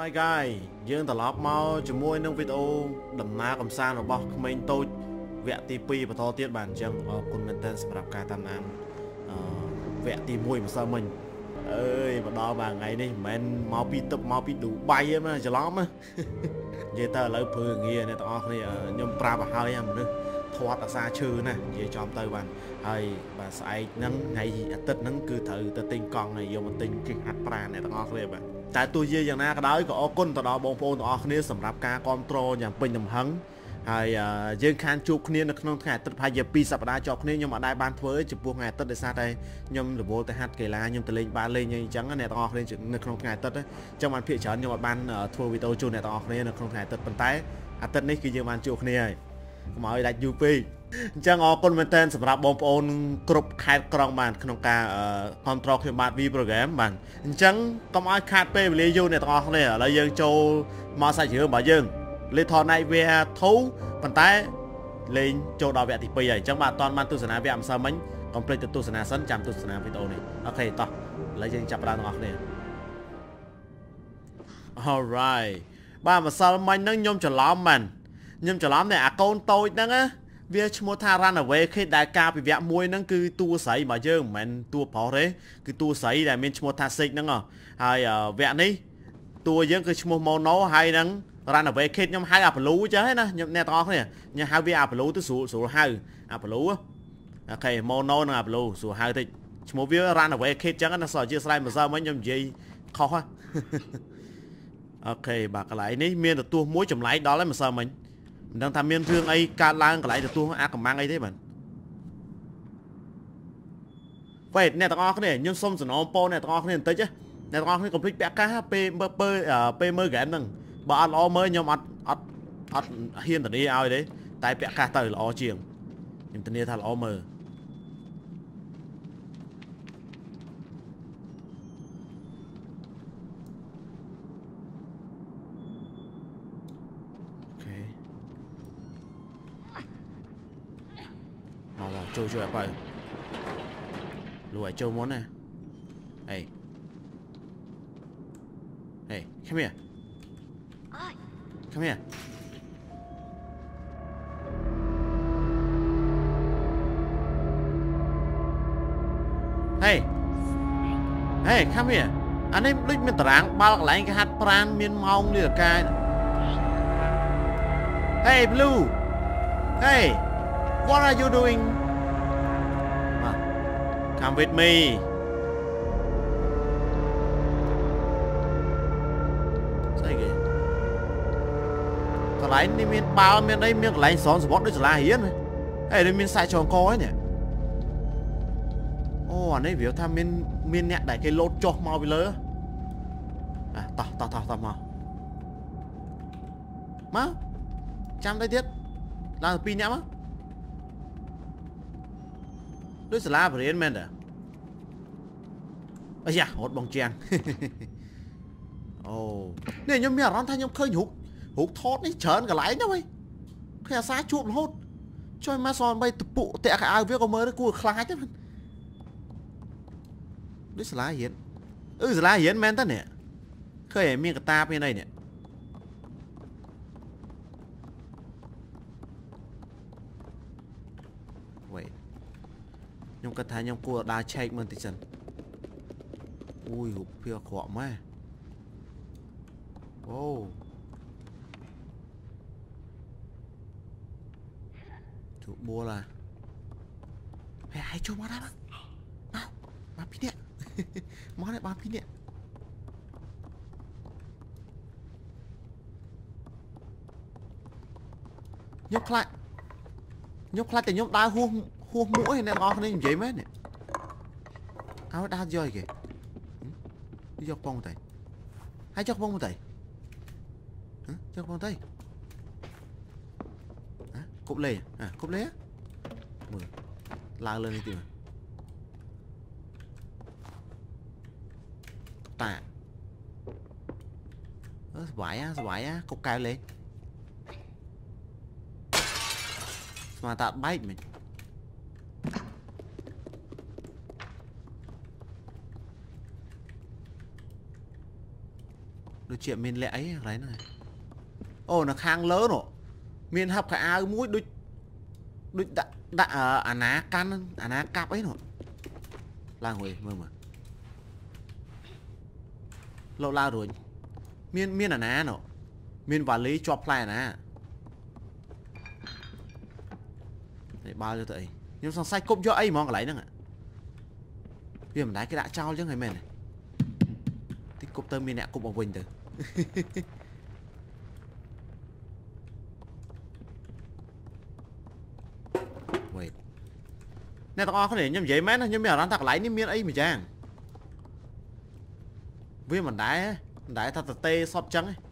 Alright guys យើងត្រឡប់មកជាមួយនឹងវីដេអូដំណើរកម្សាន្តរបស់ក្មេងតូចវគ្គទី2បន្តទៀតបាទអញ្ចឹងអរគុណមែនទែនសម្រាប់ការតាមដានវគ្គទី1ម្សិលមិញអើយមកដល់បាទថ្ងៃនេះមិនមែនមកពីទឹកមកពីឌូបៃទេណាច្រឡំណានិយាយទៅឥឡូវព្រឺងារអ្នកទាំងអស់គ្នាខ្ញុំប្រាប់ឲ្យហើយមនុស្សធាត់អាសាឈើណានិយាយចំទៅបាទហើយបាទស្អែកហ្នឹងថ្ងៃអាទិត្យហ្នឹងគឺត្រូវទៅទិញកង់ហើយយកមកទិញជិះហាត់ប្រាណអ្នកទាំងអស់គ្នាបាទតែទោះជាយ៉ាងណាក៏ដោយក៏អរគុណទៅដល់បងប្អូនទាំងអស់គ្នាសម្រាប់ការគាំទ្រយ៉ាងពេញទំហឹងហើយយើងខានជួបគ្នានៅក្នុងថ្ងៃអាទិត្យប្រហែលជា2សប្តាហ៍ជាប់គ្នាខ្ញុំអត់ដែរបានធ្វើចំពោះថ្ងៃអាទិត្យដោយសារតែខ្ញុំរវល់ទៅហាត់កីឡាខ្ញុំទៅលេងបាល់លេងអីចឹងអ្នកទាំងអស់គ្នានៅក្នុងថ្ងៃអាទិត្យអញ្ចឹងបានភាគច្រើនខ្ញុំអត់បានធ្វើវីដេអូជូនអ្នកទាំងអស់គ្នានៅក្នុងថ្ងៃអាទិត្យប៉ុន្តែអាទិត្យនេះគឺយើងបានជួបគ្នាហើយកុំឲ្យដាច់យូរពេកអញ្ចឹងអរគុណមែនទែនសម្រាប់បងប្អូនគ្រប់ខេត្តក្រុងបានក្នុងការគាំទ្រខ្ញុំបាទ V Program បាទអញ្ចឹងកុំឲ្យខាតពេលវេលាយូរអ្នកទាំងអស់គ្នាឥឡូវយើងចូលមកសាច់រឿងរបស់យើង Little Nightmare 2ប៉ុន្តែលេងចូលដល់វគ្គទី2ហើយអញ្ចឹងបាទអត់ទាន់បានទស្សនាវគ្គម្សិលមិញកុំភ្លេចទៅទស្សនាសិនចាំទស្សនាវីដេអូនេះអូខេតោះឥឡូវយើងចាប់ផ្ដើមទាំងអស់គ្នា Alright បាទម្សិលមិញហ្នឹងខ្ញុំច្រឡំមែនខ្ញុំច្រឡំតែអាកូនតូចហ្នឹងណាវាឈ្មោះថា Runaway Kid ដែលការពីវគ្គ1ហ្នឹងគឺតួស្រីរបស់យើងមិនមែនតួប្រុសទេគឺតួស្រីដែលមានឈ្មោះថា Six ហ្នឹងហើយវគ្គនេះតួយើងគឺឈ្មោះ Mono ហើយនឹង Runaway Kid ខ្ញុំហៅអា Blue ចឹងណាខ្ញុំអ្នកទាំងអស់គ្នាខ្ញុំហៅវាអា Blue ទៅស្រួលហៅអា Blue អូខេ Mono និងអា Blue ស្រួលហៅតិចឈ្មោះវា Runaway Kid ចឹងណាសោះជាស្រ័យម្សិលមិញខ្ញុំនិយាយខុសហ៎អូខេបាទកន្លែងនេះមានទទួលមួយចម្លែកដល់ហើយម្សិលមិញមិនដឹងថាមានរឿងអីកើតឡើងកន្លែងទទួលអាកំបាំងអីទេបាទវ៉េអ្នកទាំងអស់គ្នាខ្ញុំសុំសំណូមពរអ្នកទាំងអស់គ្នាបន្តិចអ្នកទាំងអស់គ្នាកុំភ្លេចពាក់កាសពេលមើលហ្គេមហ្នឹងបើអត់ល្អមើលខ្ញុំអត់ហ៊ានធានាឲ្យទេតែពាក់កាសទៅល្អជាងខ្ញុំធានាថាល្អមើលចូលជួយអើលួយចូលមុនណា Hey come here come here Hey come here អានេះដូចមានតារាងបាល់កន្លែងគេហាត់ប្រាណមានម៉ោងនាឡិកា Hey Blue Hey what are you doing Come with me ស្អីគេកន្លែងនេះមានបាល់មានអីមានកន្លែងសនសវត្តដូចសាលារៀនហើយដូចមានសាច់ចងកហ្នឹងនេះអូអានេះវាថាមានអ្នកដែលគេលោតចុះមកពីលើតោះមកចាំទៅទៀតឡើង2នាក់មកដូចសាលាបរៀនមែនតាអាយ៉ារត់បងជាងអូនេះខ្ញុំមានអារម្មណ៍ថាខ្ញុំឃើញរូបថតនេះច្រើនកន្លែងណាស់ហីឃើញអាសាជួបរហូតជួយមកសនបីតពុតាក់កៅអៅវាក៏មើលគួរខ្លាចហ្នឹងដូចសាលារៀនសាលារៀនមែនតានេះឃើញមានកតាបមានអីនេះខ្ញុំគិតថាខ្ញុំគួរដើរឆែកមើលតិចសិនអូយរូបភាពអាក្រក់ម៉ែអូជួបបួលហើយចូលមកដែរមកពីនេះមកនេះបានពីនេះខ្ញុំខ្លាចតែខ្ញុំដើរហួសមួកឯអ្នកទាំងអស់គ្នានិយាយមែនឲ្យដើរយកគេយកពងទៅហើយយកពងទៅយកពងទៅគប់លេគប់លេមើលឡើងលើនេះទៀតតាសបាយគប់កៅលេស្មាតាបែកមិញដូច chuyện miền lệ ấy đấy này ô nó khang lớn nọ miền hấp cả áo mũi đôi đôi đã à ná can à ná cặp ấy nọ lang hồi mơ mà lâu la rồi miền à ná nọ miền quản lý cho play nè để bao cho tụi nhưng sao sai cốp cho ấy mong lấy nữa ạ vì mình đá cái đã trao chứ người mền này thì cốp tơ miền nè cốp bằng quỳnh từ wait nè tao có thể nhầm vậy mấy nó nhầm mèo đang tạc lấy những miếng ấy mà chàng vì mình đá thật tê sọt trắng ấy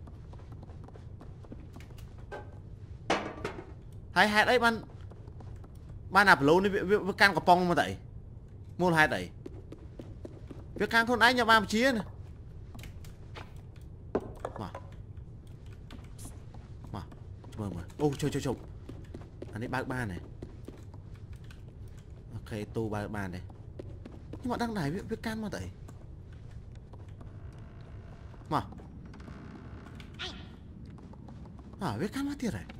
hai đấy ban nạp lâu với can của pong mà tẩy mua hai tẩy việc can con ấy nhà ba chia này mà ô chơi anh ấy ba này ok tu ba này nhưng mà đang này việc can mà tẩy mà việc can mà thiệt này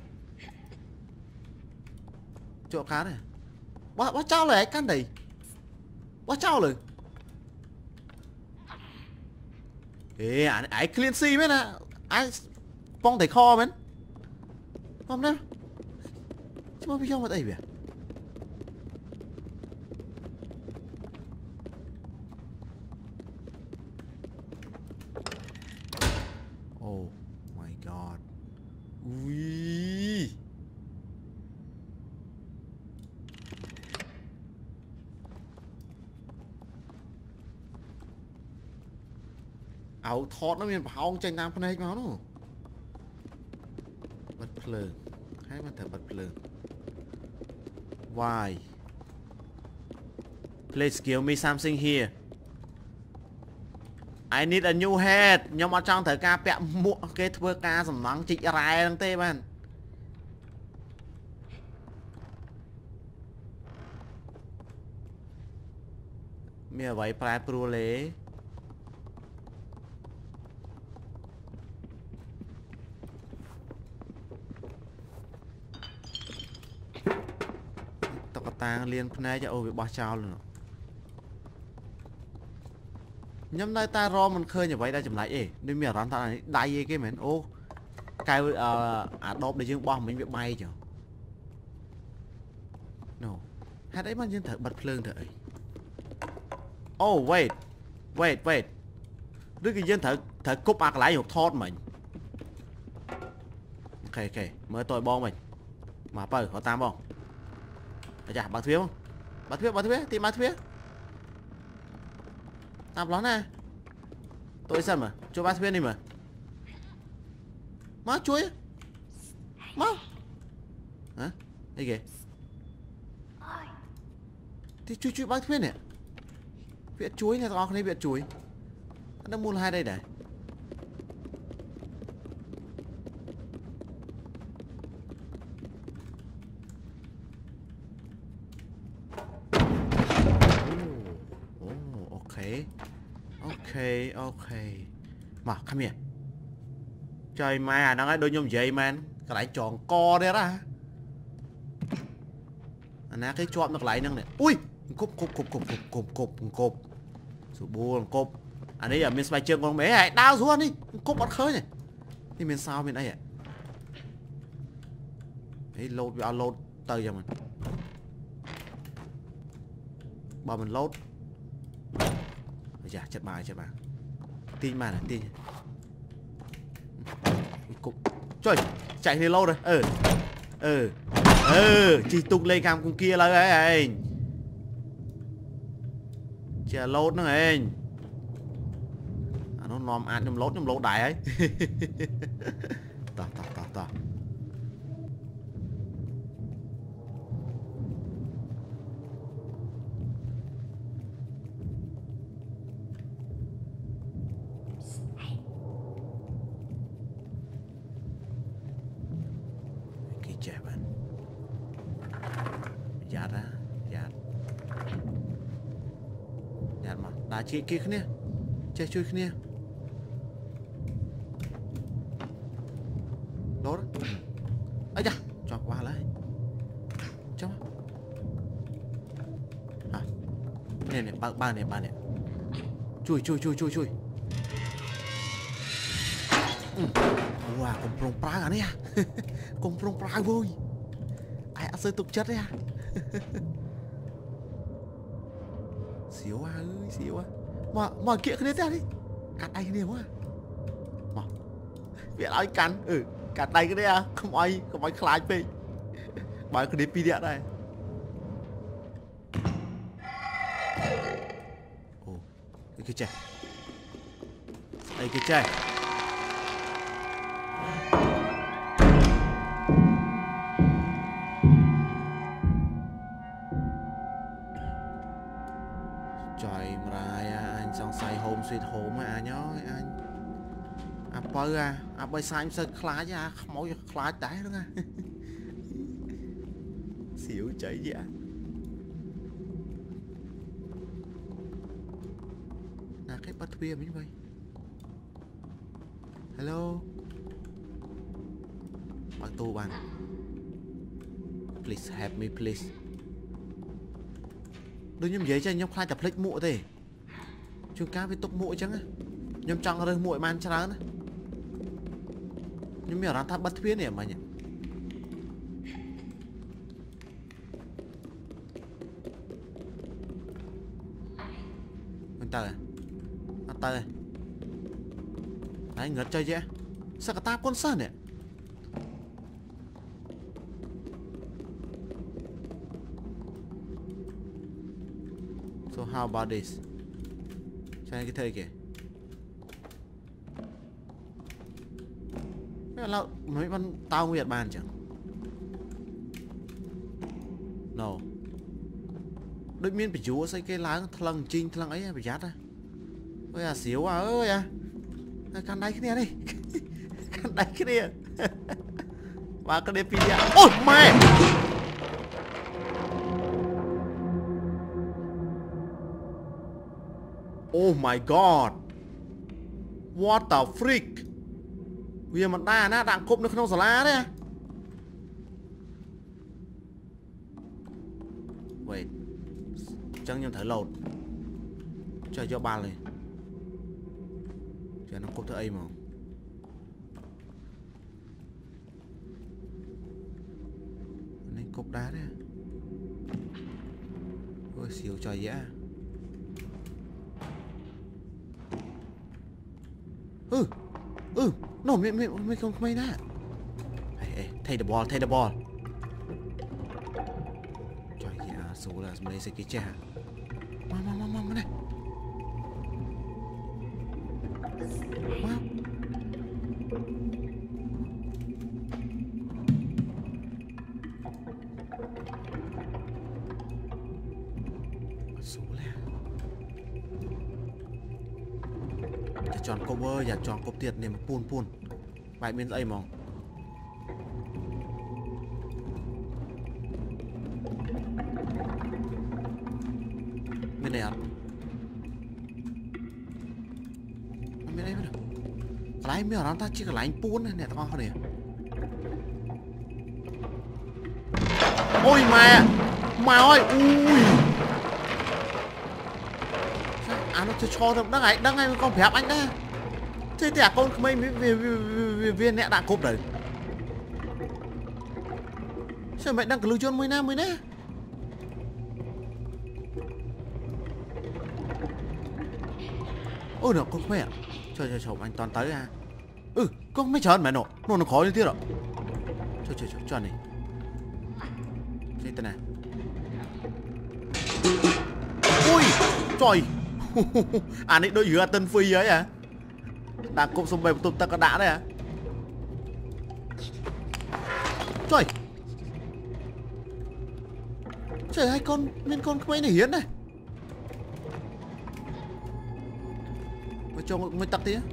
chỗ cá này bác trao lại can đầy bác trao rồi ê ai clean si mấy nè ai phong thầy kho mấy không đâu chứ mà video mà đây vậy oh my god ui áo thọt nó miền bảo tranh nam này nó bật phờ hay mà thở bật phờ why please give me something here I need a new head nhưng mà trong thời ca bẹ muộn cái thưa ca sầm nắng chích rai đang tê bạn mẹ vậy phải pro lệ ta liên này cho ô bị bỏ trao luôn nhắm nay ta ro mình khơi như vậy đã chậm lại ê nên mẹ rắn ta này đại cái mến ô cái đốp để dương bom mình bị bay chứ no hai đấy mà dân thở bật phơn thở oh wait đứa cái dân thở cúp ạc lại một thốt mình ok mới tôi bom mình mà bờ có tam không chả bác thuế không bác thuế tìm bác thuế tạp nó nè tôi xem mà cho bác thuế đi mà má chuối má hả đây kìa thì chuối bác thuế nè viện chuối này tao không thấy viện chuối nó đang mua hai đây để ok mà come here trời mà đang ấy đôi nhôm vậy man cái lại tròn co đấy ra anh á cái chọn được lại năng này ui cục số buồn cục anh ấy ở miền Tây trường con bé này đau xuống đi cục bắt khơi này thì miền sao miền đây ạ ấy load tơi cho mình bảo mình load chặt bài tin mà là tin cục trời chạy thì lâu rồi chỉ tung lên cam cùng kia là ấy anh chả lốt nữa anh nó nòm ăn nhom lốt đại ấy tao chị kia kia chơi chui kia đốt ấy da cho qua lại chấm à nè nè ba nè chui wow cùng prong pra cả nè cùng prong pra vui ai ăn sơi tục chất đấy à xíu à ơi xíu à mà kia cái đấy đi cắt đây cái này quá mà việc nói cắn cắt đây cái đấy à không ai khai về bài cái đấy pi điện đây ồ cái chè đây cái chè trời mà anh xong say home sweet home mà nhớ anh à bây sai sơ khá chứ không mỗi khá tái nữa nha xỉu chảy vậy là cái bắt bia như vậy hello bác tu bạn please help me please đừng nhầm giấy cho anh nhóc khai tập lệch muội thế chúng cá với tốc muội chẳng á nhầm trong rồi muội man chán á nhưng mà ra tháp bắt phía này mà nhỉ mình tờ tờ đấy ngất chơi chứ sao cả táp con sơn này so how about this cho cái thầy kìa là mấy con tao nguyệt bàn chẳng no đôi miên bị chúa xây cái lá thằng trinh thằng ấy bị chát á ôi à xíu à ơi à căn đây cái này đi căn đây cái này và cái đêm video ôi mẹ oh my god what the freak vì mà đa nó đang cúp nó không xả lá đấy wait chẳng nhận thấy lột chơi cho ba này chơi nó cúp thứ ấy mà nên cúp đá đấy ôi xíu trời dã no mấy không mấy nè thay the ball trời ơi số là mấy cái chè mà này wow số là chọn cover và chọn cột tiệt này mà pun bài bên dây mà bên này à bên đây được lái mấy ở ta chỉ là lái pun này nè tao này ôi mà ơi ui nó cho được đang ngay con phép anh đó thế thì con mấy viên nè đạn cốp đấy sao mày đang lưu chôn mới nè ôi nó con mẹ trời anh toàn tới à con mấy chọn mẹ nó khó như thế rồi trời cho này thế tên này ui trời anh ấy đôi dừa tân phi ấy à đang cùng xung bày tụt ta có đã đấy à trời hai con bên con mấy này hiến này mới cho mới tắt tí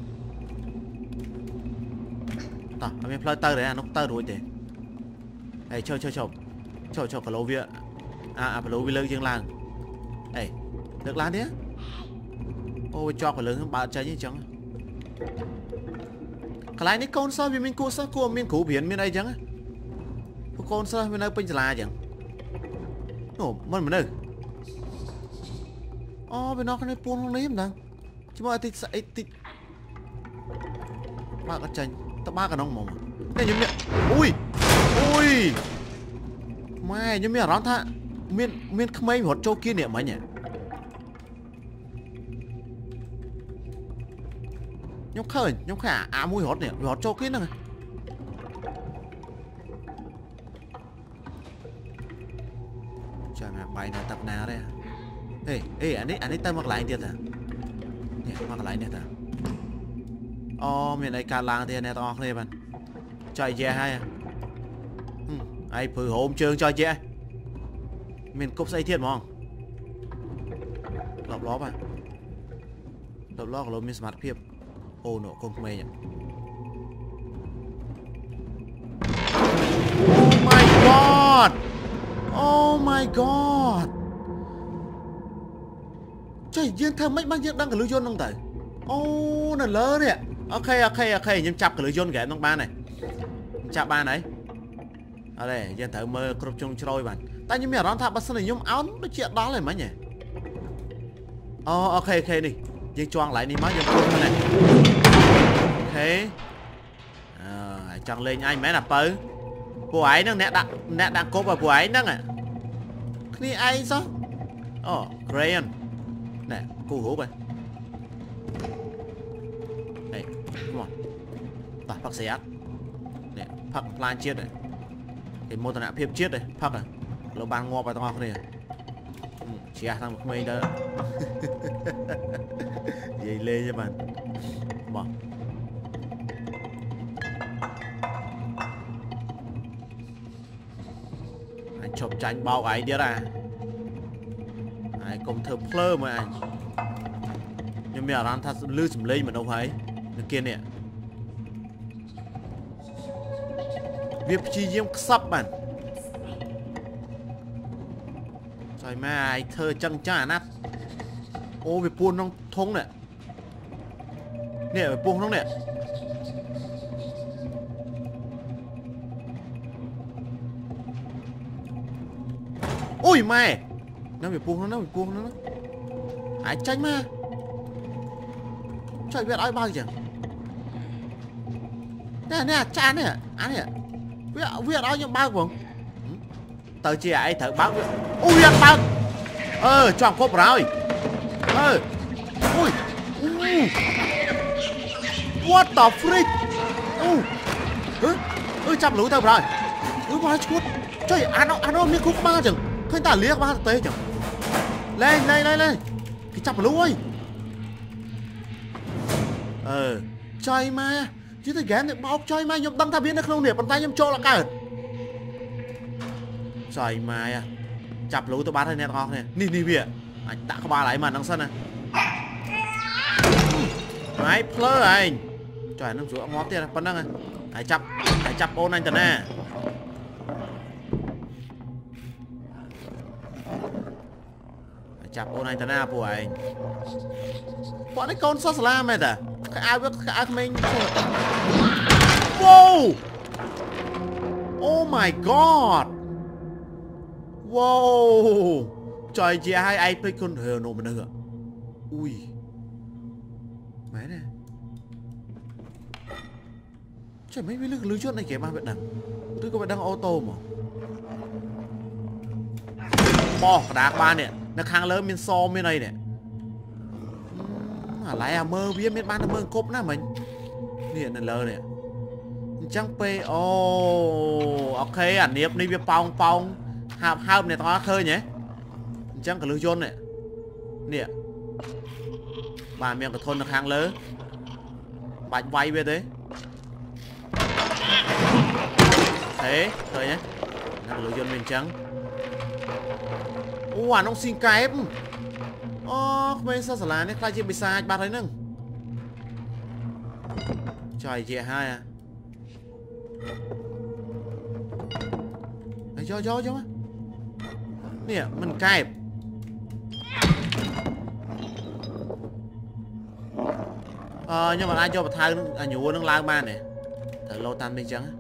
tao anh play tơ đấy à nó tơ rồi thế này chơi cả lô viện cả lô vi lơ riêng làng này được lá thế ôi cho cả lớn hơn bạn trái như chẳng cái này con sao vì mình cô sao cô mình cũ biển bên đây chẳng á con sao bên đây bên là chẳng ồ mình đây bên nó cái này buôn không lấy em nào chứ mà thì sẽ thì ba cái chanh ta ba cái nông mồm này như miệng ui mai như miệng rắn tha miên không mấy hột châu kia nè mấy nhỉ nhóc khơi mùi hột nè hột châu kia nè trời mà bài này tập nào đây ê anh ấy tay mặc lại tiền à nè mặc lại nè ta miền này cà lang thì nè to này bạn chơi dè hay ai phử hồn trường chơi dè miền cúp xây thiên mong lọp ló bạn lọp ló của lô miền smart phiệp ô nổ công mê nhỉ oh my god trời riêng thơm mấy bác riêng đang cả lưới dôn không tới nè lơ nè ok nhưng chập cả lưới dôn ghé trong ba này chập ba này ở đây riêng thử mơ cướp chung trôi bạn ta như mẹ đón tháp bác sân này nhung áo nó chuyện đó là mấy nhỉ ok đi riêng choang lại đi má riêng cướp này ok chẳng lên anh mấy là pơ cô ấy nó nè đang cốp vào cô ấy nó à cái ai sao Crayon nè cô hút này này come on ta phát xe nè phát plan chết này cái mô tả phim chết này phát này lỗ ban ngọt vào tao này chỉ thằng một mây đó vậy lên cho bạn bỏ anh chụp tranh bao ấy đi ra ai cùng thơ plơ mà anh nhưng mà anh thật lưu sầm lên mà đâu phải được kia nè việc chi diêm sắp bạn trời mà ai thơ chân trả nát việc buôn nó thông nè nè việc buôn nó nè ôi mày nó bị buông nó ai tranh mà trời biết ai bao giờ nè cha nè anh nè biết ai nhưng bao không tao chỉ ai thử báo ui bao chọn cốp rồi ui what the freak chăm lũ tao rồi bao chút trời anh nó miếng khúc ba chừng thôi ta liếc ba tế chẳng lên cái chắp lũ ơi chơi mà chứ tôi ghém được bóc chơi mà nhộm tăng tha biến nó không nè bàn tay nhộm cho là cả trời mà chắp lũ tôi bắt hay nè con nè ni bịa anh đã có ba lại mà đằng sân này máy plơ anh trời nó rửa ngót tiền phân đăng này hãy chắp ôn anh tần nè chạp ôn anh ta na của anh bọn ấy con sao la mày à ai biết ai mình wow oh my god wow trời chị hai ai play con hờ nổ mình nữa ui mẹ này trời mấy cái lưới chốt này kìa ba bạn đằng tôi có bạn đang ô tô mà bỏ đá ba nè nó khang lớn miền so miền này nè lại mơ biết miền ban mơ cốp na mình nè lơ nè chẳng pe ok ảnh niệm đi biết pong hạp này to khơi nhé chẳng cả lưới chôn này nè bà miệng cái thôn nó khang lớn bạch vay về đấy thế thôi nhé nó lưới chôn miền trắng nó xin cái em mấy sao là này khai chưa bị sai ba thấy nâng trời chị hai à cho nè mình cài nhưng mà ai cho một thai nhủ nó lao ba này Tới lâu tan bên trắng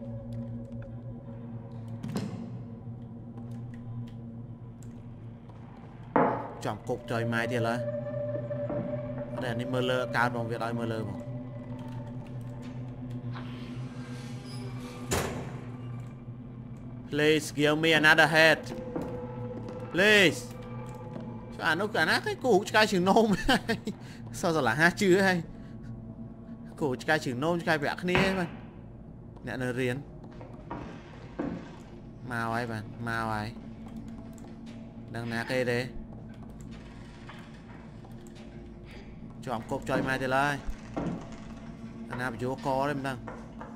chọn cục trời mai thì là đây anh mơ lơ cao bằng việc ai mơ lơ mà please give me another head please nó cái cổ cái chừng nôm sao giờ là ha chữ hay cổ cái chừng nôm cái vẽ kia mà nè nó riêng màu ai bạn màu ai đang ná cây đấy chọn cột chơi mai thì lại anh nào chú có đấy đang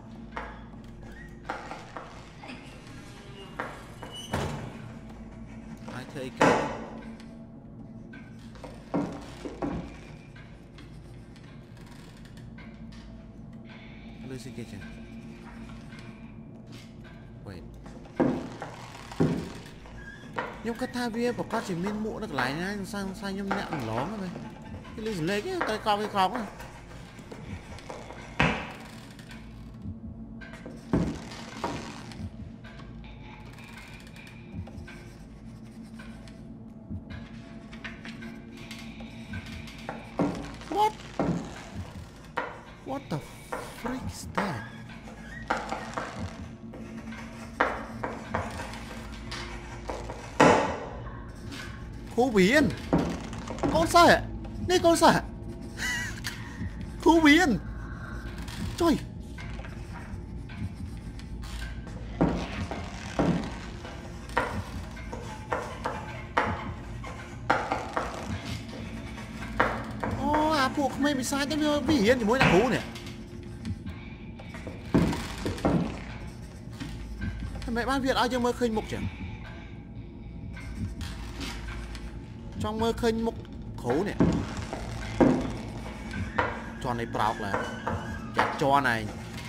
ai thấy cái Lucy Kitchen wait nhưng cái tha bia của con chỉ miên mũ được lại nha sang sang nhom nhẹ ló rồi cái lấy cái con á what the freak is that khu biển con sao ạ đây con sao khu biển trờiพวกไม่bị sai tới biển thì mới là khu này mẹ ban Việt ai chưa mơ khơi mục chẳng trong mơ khơi mục khổ này cho này bảo là chặt cho này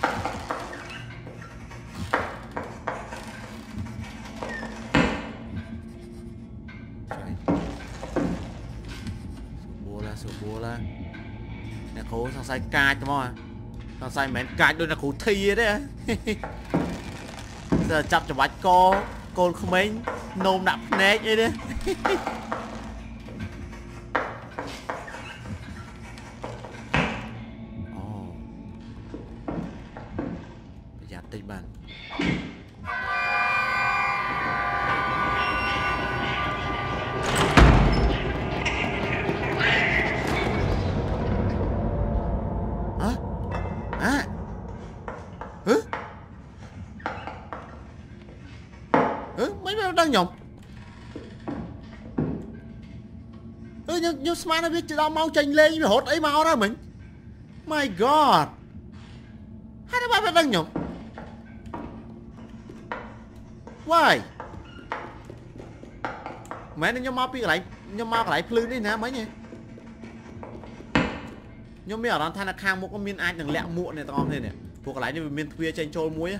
bùa là nè khổ thằng sai cai cho mọi thằng sai mẹ cai đôi là khổ thi đấy giờ chặt cho bạch con không mấy nôm đạp nét vậy đấy bây giờ tích bàn đang nhộng nhưng Smart nó biết chứ đâu mau tranh lên mà hốt ấy mau ra mình my god hai đứa ba đang nhộng why mẹ nó nhóm mau bị lại nhóm mau lại plư đi nè mấy nhỉ nhóm mấy ở đó thay là khang một con miên ai đừng lẹ muộn này to này nè thuộc lại như miên khuya tranh trôi muối á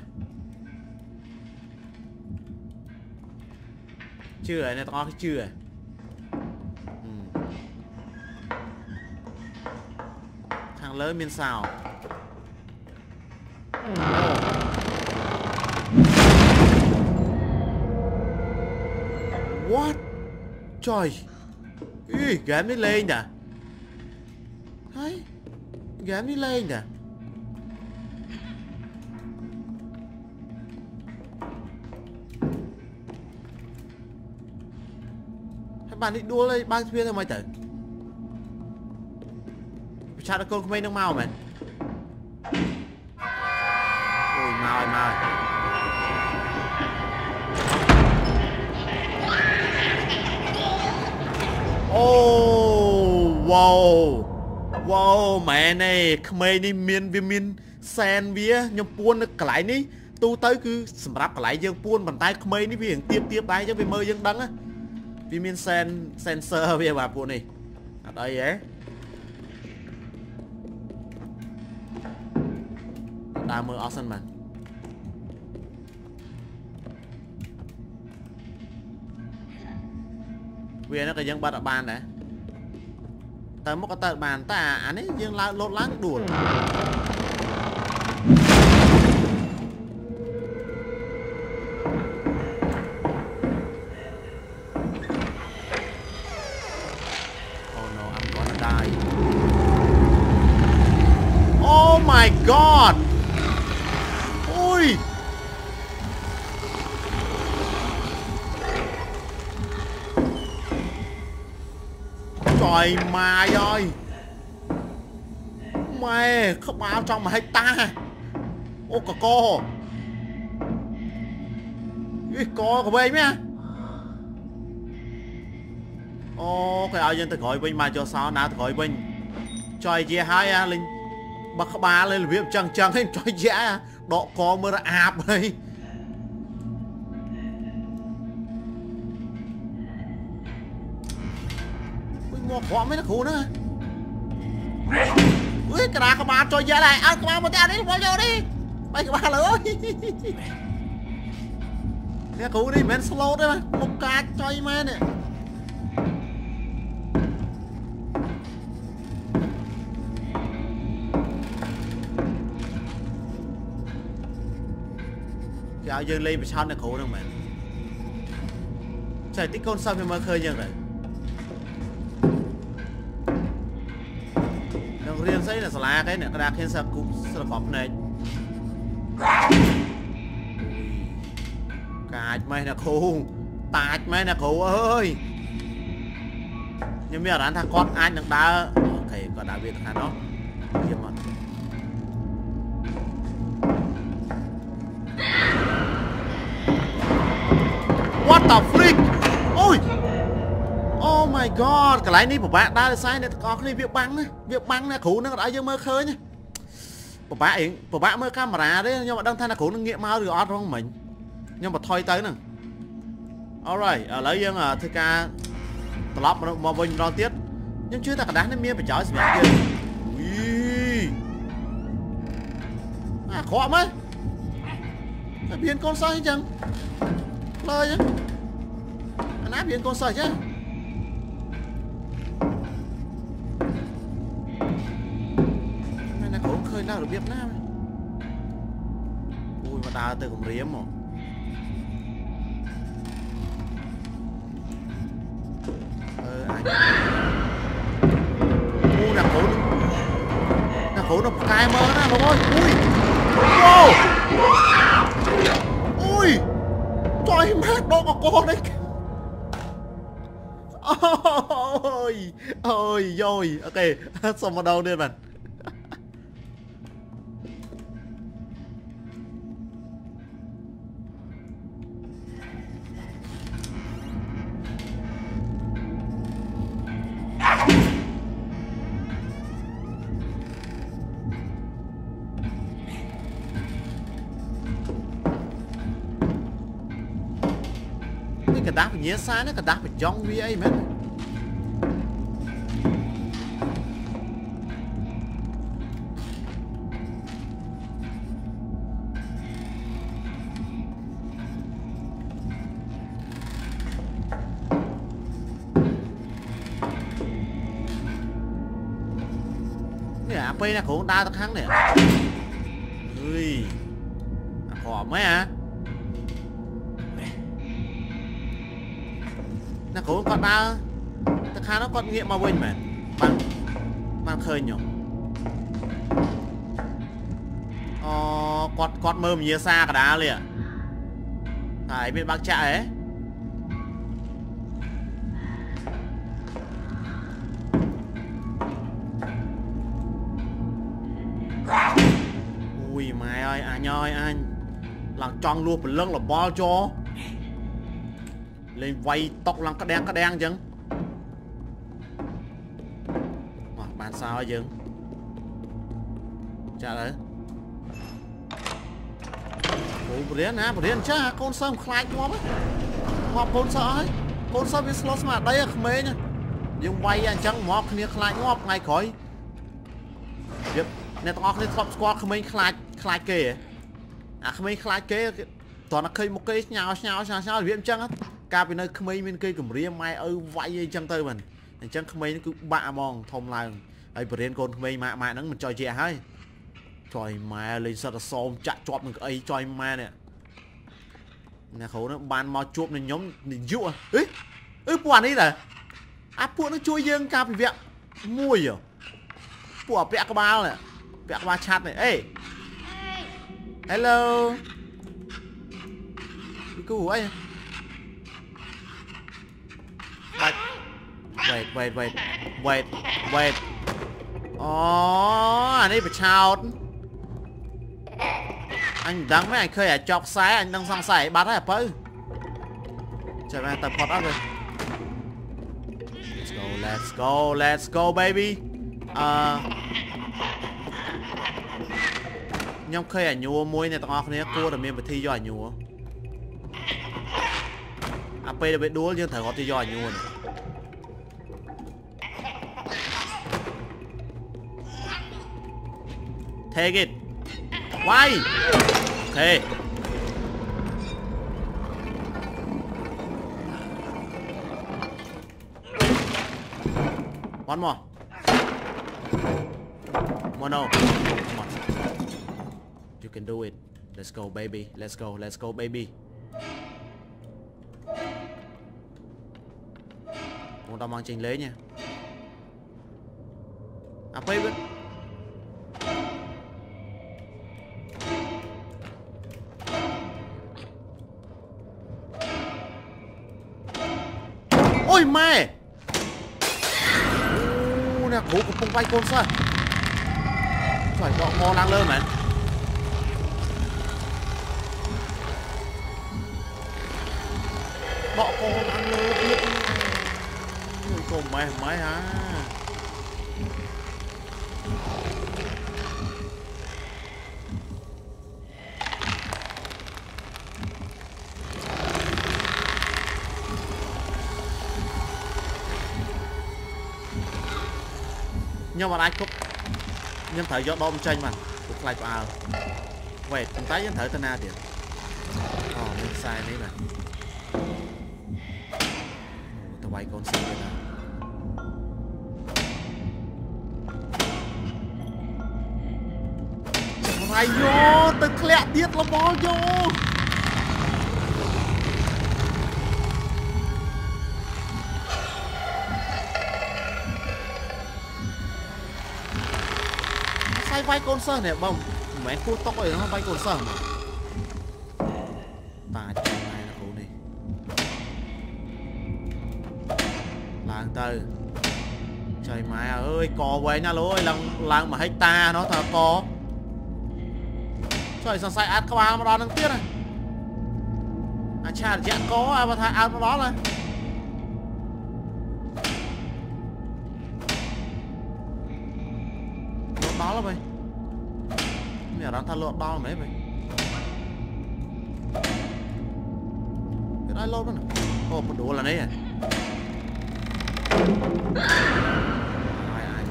chưa này to cái chưa thằng lớn miên xào what trời ý game đi lên nè thấy game đi lên nè bạn đi đua lên ban phía thôi mày tử sao nó con không mau mày ôi mau oh wow mẹ này khmei đi miên sen vía nhom buôn nó cái ní tu tới cứ sầm ráp cái dương buôn bàn tay khmei ní viền tiếp tay cho vì mơ dương đắng á vì miên sensor bây bà buôn này ở đây ấy ta mơ awesome mà vì nó cái dân bắt ở bàn đấy tới một cái tờ bàn ta anh ấy dân lột láng đùa my god อุ้ยtrời mà rồi mày không bao trong mà hay ta ô cà co cái co của bên nhá ô cái ao dân ta gọi bên mà cho sao nào ta gọi bên trời chia hai à linh bạc ba lên việc chẳng chẳng hay trời giá đọ co mưa ra ạp này mua khó mấy nó khổ nữa ui cái đá các bạn chơi giá này ăn các bạn một tay đi bao nhiêu đi bay các bạn nữa cái cú đi men slow đấy mà một cái chơi men này chào dương ly bị sao này khổ đâu mà chạy tích con sao mà khơi như vậy riêng xây là cái này cái đá khen sao cũng sờ phập này cạch mày là khổ tạch mày là khổ ơi nhưng bây giờ đánh thằng con anh đang đá ok còn đá việt thằng nó hiểm mà what the freak ôi oh my god cái này của bạn đã sai này có cái việc băng này khủ nó đã dương mơ khơi nhá của bạn mơ camera đấy nhưng mà đăng thay là khủ nó nghiệm mau được ót không mình nhưng mà thôi tới nè alright lấy dương thư ca lọc mà mình đo tiết nhưng chưa ta cả đá nó miên phải chói gì kia khó mấy biến con soi chẳng lời chứ anh áp biến con soi chứ khơi nào được Việt Nam ui mà đá từ cũng riếm rồi anh là khổ nó cài mơ nè không ơi ui wow ui trời mát đó có con đấy ôi ôi rồi ok xong vào đâu đi bạn cái đá phải nhớ xa nó cái đá phải trong VA mấy cái AP này cũng đa tất thắng này ui khó mấy à nó cũng còn đa tất khá nó còn nghiệm mà quên mà bằng khơi nhỉ con mơ mình xa cả đá liền phải biết bác chạy ấy ui mày ơi anh làm tròn luôn phần lưng là bao cho lên vay tóc lăng cái đen chừng bạn sao ấy chừng chả đấy ủa bữa đến chứ con sâm khai ngóp ấy ngóp con sợ ấy con sâm với slot mà đây là mê nha nhưng vay anh chẳng ngóp kia khai ngóp ngay khỏi việc này tao cái top squad không mấy khai kê không mấy khai kê toàn là cây một cây nhau việc chăng á ca bên nơi không mấy bên cây cầm riêng mai ơi vay chăng tới mình chẳng không mấy nó cứ bạ mòn thông lại ấy bữa đến con không mấy mà nó mình chơi trẻ hay trời mà lên sao là xôm chặt chọt mình ấy chơi ma nè nè khổ nó ban mau chụp này nhóm mình dụ à ấy buồn ấy là áp buồn nó chui dương ca bị vẹn mùi à bùa vẹn cái bao này vẽ qua chat này. Ê hello đi cứu ấy. Wait. Anh ấy phải chào. Anh đắng mấy anh khơi à chọc xái anh đang sang xài bắt hết bơ. Trời ơi tập hot up rồi. Let's go baby. Nhưng khơi à nhua môi này tao này cô là miền thi do nhua. AP đã bị đuối nhưng thở có thi do nhua này. Take it. Why? Okay. One more. No. Come on. You can do it. Let's go, baby. Let's go, baby. Muốn tao mang trình lấy nha. À, baby. Ôi mẹ. Nè, cố cũng không bay con sao. Phải bọ co lang lơ mẹ. Bọ co lang lơ biết. Ôi con mẹ hả. Nhưng mà ai cúp nhưng thử do bom tranh mà cũng lại vào quẹt cũng tái nhân thử tên na tiền mình sai đấy mà tao quay con xin rồi mày vô từng lẹ tiết nó bó vô bay con sơ này bông mẹ cua tóc ấy nó bay con sơ mà ta cho này là cú đi làng từ trời mẹ ơi cò quay nha lối làng mà hecta nó thật có trời sao sai ăn các bạn mà đón đằng tiết này à cha là dạng có mà thay ăn nó đó này đó là mày mẹ đang tha lộn đo mấy mày cái đó lâu đó nè ô một đồ là đấy à ai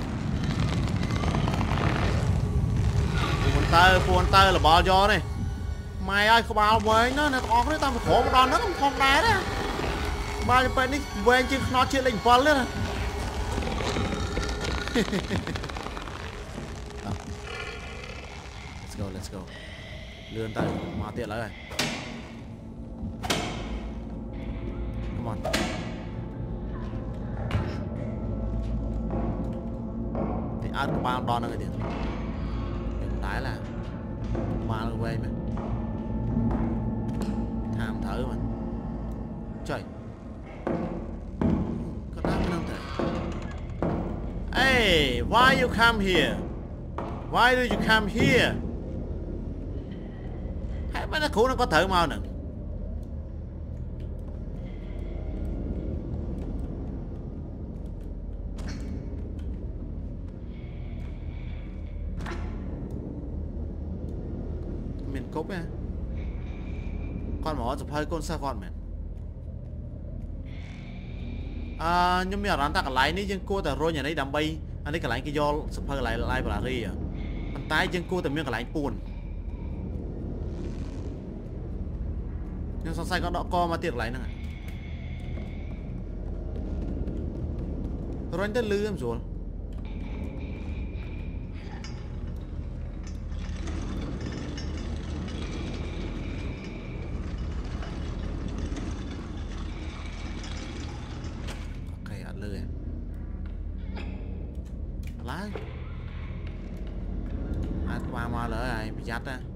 buồn tơ là bò gió này mày ơi không bao với nó nè con đấy tao phải khổ một đòn nó không phong đá đấy bao nhiêu bên đi về chứ nó chưa lệnh phân lên này let's go lươn tay mà tiện lại rồi come on thì ăn có bao đòn này tiền đừng đái là ba nó quay mà tham thử mà trời có đá cái năng thể hey why you come here why do you come here mấy nó cũ nó có thử mau nè mình cúp nha con mỏ chụp hơi con sao con mẹ nhưng mà anh ta cả lại ní dân cô ta rồi nhà đấy đầm bay anh ấy cả lại cái do chụp hơi lại bà ri à anh tái dân cô ta miếng cả lại buồn nhưng sao sai có đọ co mà tiệc lại nè rồi anh ta lư em rồi ok anh lư em lá mà lỡ ai bị dắt á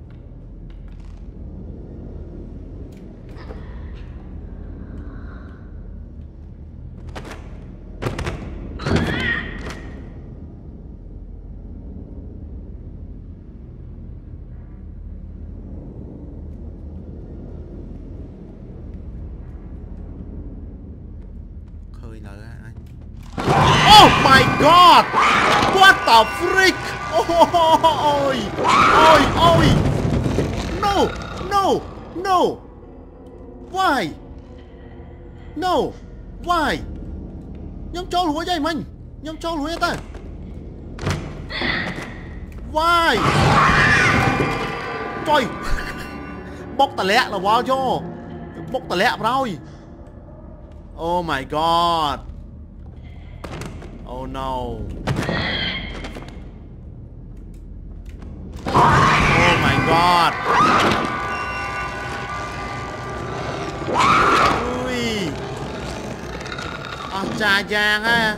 khơi lỡ anh. Oh my god, what the freak. Ôi ôi ôi, no no no, why no why nhóm cho lúa vậy mình nhóm cho lúa ta why trời bốc tà lẹ là vào cho bốc tà lẹ rồi. Oh my god, oh no, oh my god. Ui trà vàng á.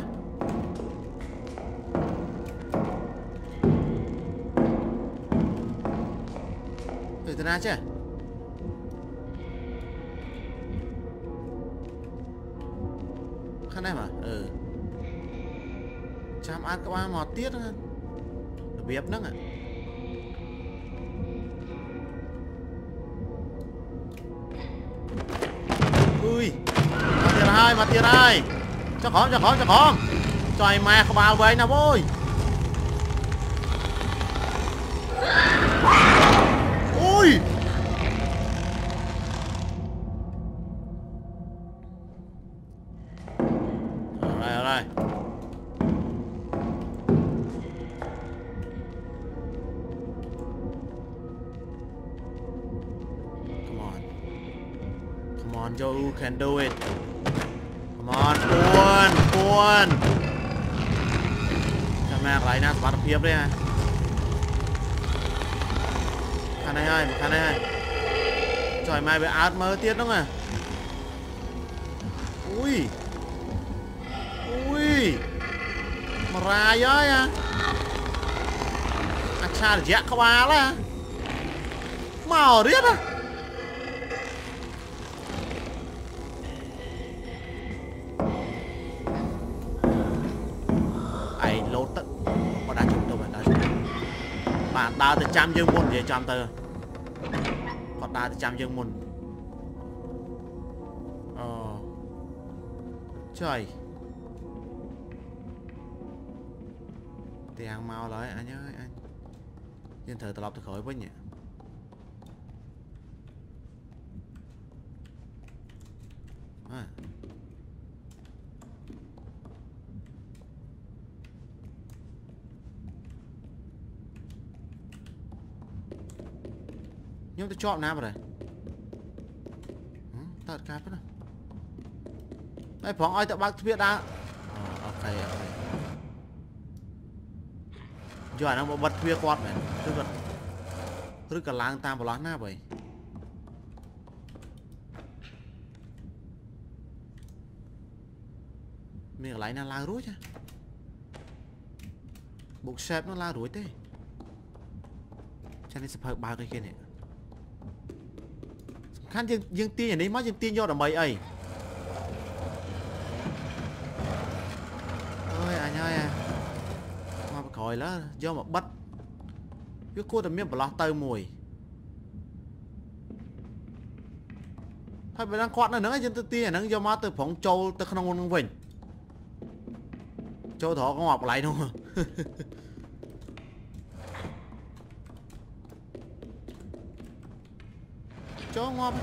Từ từ ra chứ khăn em à chăm ăn các bạn mọt tiết nữa biếp nữa à. Ui mặt tiền hai cho khó trời mà không vào vậy nào vui. Ui ở đây come on Joe, you can do it. Come on, buồn cho mẹ lại nè bắt phiếp đấy à. Khăn này trời mai bị át mơ tiết đúng à. Ui mà ra với à cha là dẹt không á là màu riết á. Lốt tất có đá chúng tôi bạn đá từ trăm dương môn về trăm tờ còn đá từ trăm dương môn trời tiền mau lại anh ơi anh nhân thử tập từ khỏi với nhỉ. Nhưng tôi chọn nào rồi tao cáp đó đây phóng ai tự bác biết đã. Ok giờ nó bật phía quạt này tức cả lang tam vào láng nào vậy mình lấy nó la rúi chứ buộc xếp nó la rúi thế cho nên sẽ phải bao cái kia này khăn dương tiên ở đây mất dương tiên do là mấy ấy ơi anh ơi mà khỏi lá do mà bắt biết cô tầm miệng bỏ lọt tơi mùi thôi phải đang quạt nữa dương tiên nó do má từ phóng châu từ không ngon vinh châu thọ có ngọc lại đâu chó ngon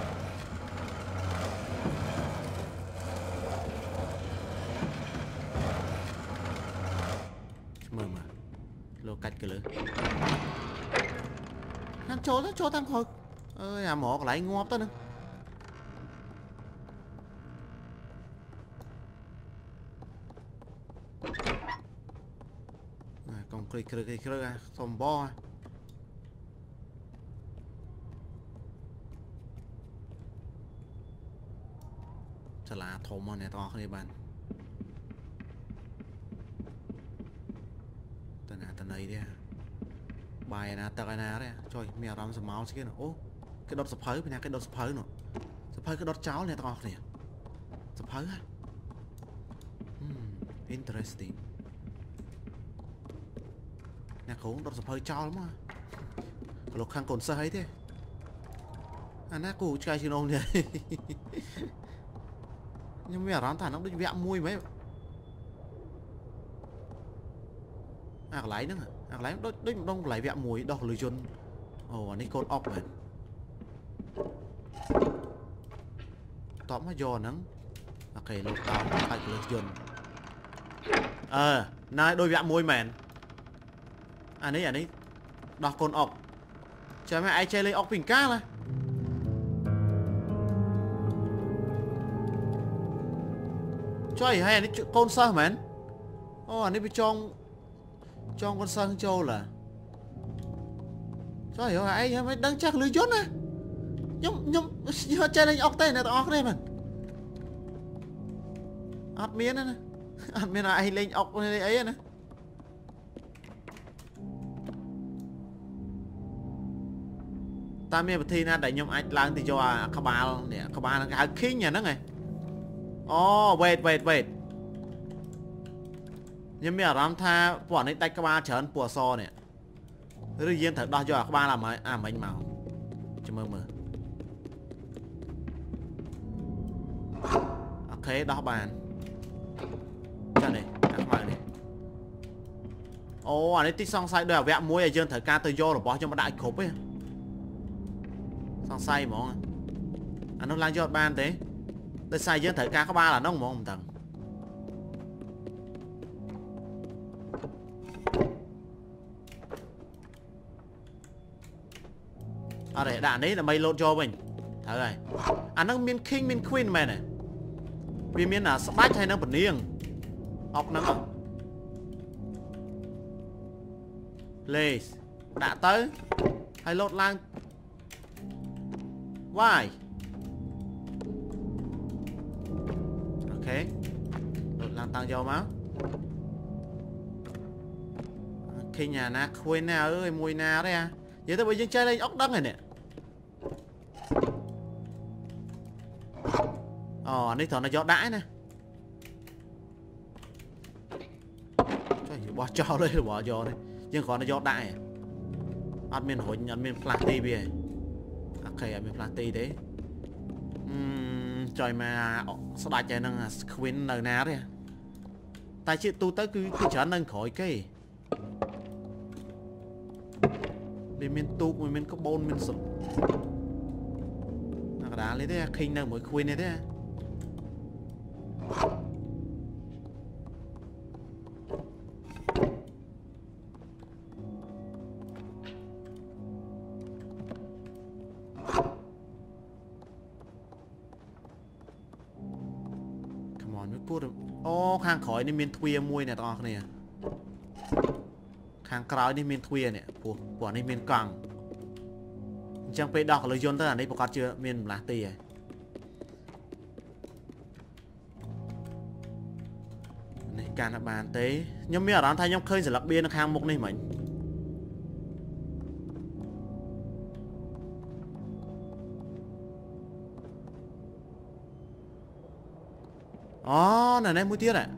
mừng mà lô cách cái lưỡi hắn cho thằng hồi ơi à mỏ lại ngọt tới nữa còn kêu xong boจะลาโทมเนี่ยต่อขึ้นบ้านตนาตะไนเนี่ยบ bài nè tao cái nào đấy trời mẹ làm sầm máu chứ ô cái đốt sập phơi nè cái đốt sập phơi nữa sập phơi cái đốt cháo này tao nè sập phơi á interesting nè cũng đốt sập phơi cháo lắm à lục khang cồn sơ ấy thế anh á cụ trai chứ nông vậy nhưng mẹ làm thằng nó đi vẽ mui mấy lấy nữa lấy đấy đông lấy vẽ mùi đọc lưới chôn ồ anh ấy cột ọc này tóm nó giò nắng ok lột tao phải lưới chôn này đôi vẽ mùi mèn anh ấy đọc cột ọc chả mẹ ai chơi lấy ọc bình cá này chơi hay anh ấy con sao mèn ô anh ấy bị trong con sân châu là trời ơi anh mới đang chắc lưới chốt nè nhưng chơi lên ốc tay này tao ốc đây mà ốc miếng nè ốc miếng là ai lên ốc ấy nè ta miếng thi na đại nhom anh lang thì cho các bạn nè các bạn là khinh nhà nó này wait nhưng mà làm tha bọn ấy tay các ba chởn pùa so nè tự nhiên thật đo cho các ba làm ấy mình màu cho mơ ok đó bàn cho này các bạn này anh ấy tích xong say đều vẽ muối ở trên thời ca từ vô rồi bỏ cho một đại khốp ấy xong say món nó lang cho ban thế tôi say trên thời ca các ba là nó một tầng để đạn đấy là mày lột cho mình thở rồi nó miên king miên queen mày này vì miên là smash hay nó bẩn niêng ọc nó lê đã tới hay lột lang why ok lột lang tăng dầu máu khi nhà na quên nào ơi mùi nào đấy à vậy tôi bây giờ chơi lên ốc đất này nè anh ấy thằng nó gió đãi nè bỏ cho đây là bỏ cho đây nhưng còn nó gió đãi admin hồi admin platy bia ok admin platy đấy trời mà sao đại chạy năng quên nơi nào đấy tại chứ tôi tới cứ trở nên khỏi cái mình tu mình có bôn mình sụp đá lấy thế khinh nào mới khuyên này thế come on mới cút được khang khỏiนี่miền thuê mui này to này khang càoนี่miền thuê này củaนี่miền còng chẳng phải đọc lời dồn tới là đây bọc chưa miền là tì này càng là bàn tế nhưng mà ở đó thay nhóm khơi sẽ lập biên nó khang mục này mình này này mũi tiết này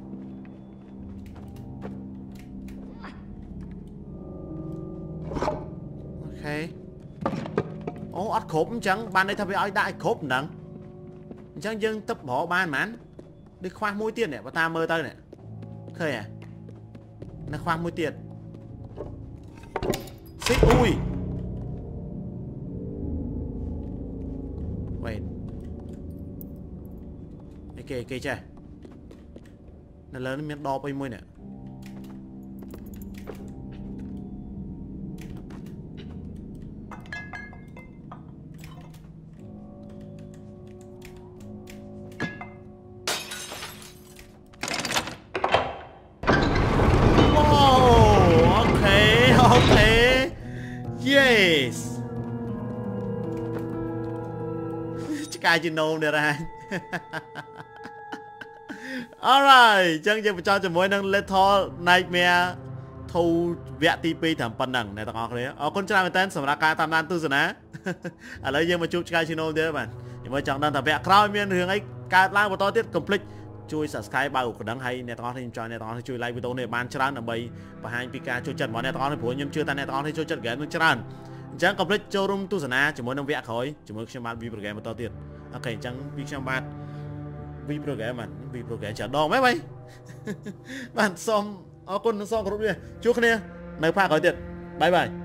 ok ắt khốp chẳng ban đây thay với đại khốp nặng chẳng dân tập bỏ ban mán đi khoan mũi tiết này và ta mơ tới này khơi à nó khoan mũi tiết xích ui wait kê chơi nó lớn miếng đo bay môi nè yes chắc ai chưa nôn được ra alright chân cho mỗi năng Lethal Nightmare ធូរវគ្គទី2តាមប៉ុណ្ណឹងអ្នកទាំងអស់គ្នាអរគុណច្រើនមែនតើសម្រាប់ការតាមដានទស្សនាឥឡូវយើងមកជួបឆ្កែ channel ទៀតបាទខ្ញុំចង់ដឹងថាវគ្គក្រោយមានរឿងអីកើតឡើងបន្តទៀតកុំភ្លេចជួយ subscribe បើកណ្ដឹងហើយអ្នកទាំងអស់គ្នាខ្ញុំចង់អ្នកទាំងអស់គ្នាជួយ like វីដេអូនេះបានច្រើនដើម្បីបង្ហាញពីការចូលចិត្តរបស់អ្នកទាំងអស់គ្នាព្រោះខ្ញុំជឿថាអ្នកទាំងអស់គ្នាចូលចិត្ត game នឹងច្រើនអញ្ចឹងកុំភ្លេចចូលរួមទស្សនាជាមួយនឹងវគ្គក្រោយជាមួយខ្ញុំបាទ V Program បន្តទៀតអូខេអញ្ចឹងពីខ្ញុំបាទ V Program បាទ V Program ចាដងមែនបាទសូមអរគុណនិងសូមគោរពលាជួបគ្នានៅភាគក្រោយទៀតបាយបាយ